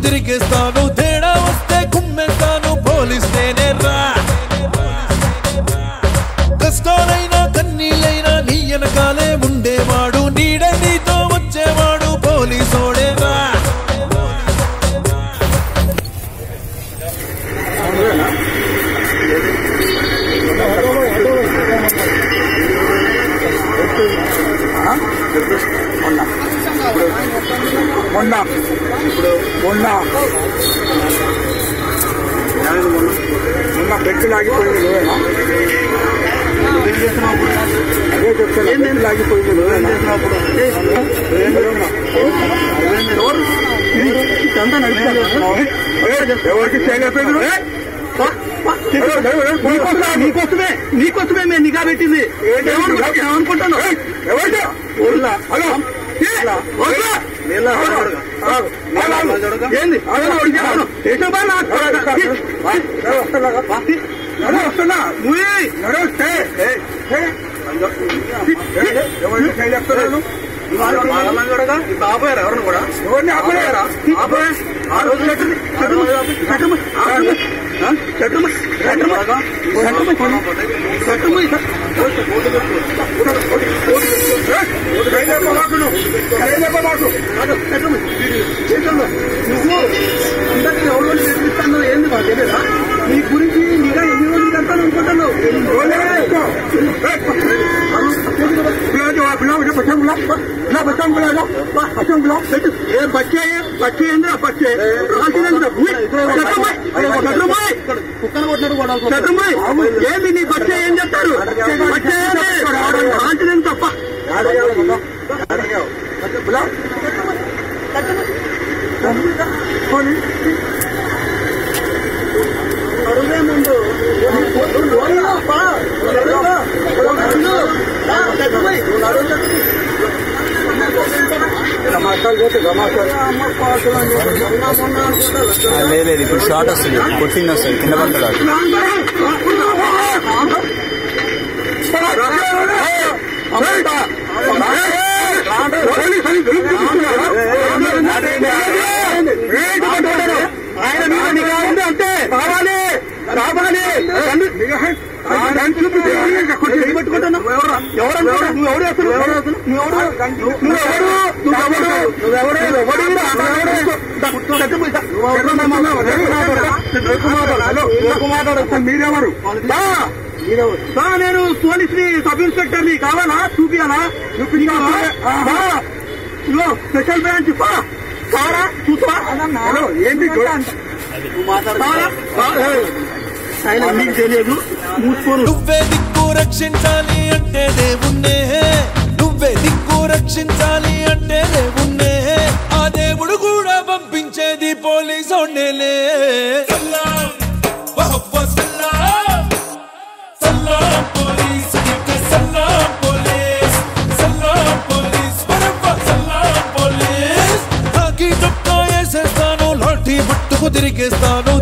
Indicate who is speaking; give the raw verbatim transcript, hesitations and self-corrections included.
Speaker 1: తిరిగేస్తాను తేడా వస్తే కుమ్మేస్తాను పోలీస్తేనే రా కష్టాలైనా కన్నీళ్ళైనా నీ వెనకాలే ఉండేవాడు నీడే నీతో వచ్చేవాడు పోలీసోడే రా
Speaker 2: మొన్న ఇప్పుడు మొన్న మొన్న బెల్ట్ లాగిపోయింది నువ్వేనా అదే చెప్తాను బెల్ట్ లాగిపోయింది నువ్వేనా ఎవరికి చేయలేకపోయింది నీకోసమే నీకోసమే మేము నిఘా పెట్టింది ఏమనుకుంటాను హలో ఏంది వస్తున్నా నడుస్తే ఎవరిని చేయలేకపోయాను ఆపోయారా ఎవరిని కూడా ఎవరిని ఆపోయారా ఆపోయా ఆ రోజు నువ్వు అందరికీ ఎవరు చేపిస్తాను ఏంది మాకు తెలియదా నీ గురించి నీగా ఎన్ని రోజులు చెప్తాను అనుకుంటాను बच्चे बच्चे बच्चे ఏంది నీ బచ్చ ఏం చెప్తారు ఆంటీని తప్ప అరుగే ముందు
Speaker 3: లేదు ఇప్పుడు షార్ట్ వస్తుంది కొట్టింగ్ వస్తుంది కింద పడతాడు
Speaker 2: ఆయన మీద నిఘా ఉంది అంతే రావాలి రావాలి పెట్టుకుంటున్నావు ఎవరు నువ్వెవరు వేస్తున్నావు నువ్వెవరు నువ్వెవరు మాట్లాడచ్చు మీరెవరు నేను పోలీస్ ని సబ్ ఇన్స్పెక్టర్ ని కావాలా చూపియాలా చూపించాలా స్పెషల్ బ్రాంచ్ కారా చూసా ఏంటి ఆయన మీకు తెలియదు
Speaker 1: నువ్వే దిక్కు రక్షించాలి అంటే దేవుణ్ణే నువ్వే దిక్కు రక్షించాలి అంటే దేవుణ్ణే ఆ దేవుడు కూడా పంపించేది పోలీసోడ్నేలే సలాం వహవ్వ సలాం సలాం పోలీస్ కి సలాం పోలీస్ సలాం పోలీస్ వహవ్వ సలాం పోలీస్ తాకి చొక్కా వేసేస్తాను లాఠీ పట్టుకు తిరిగేస్తాను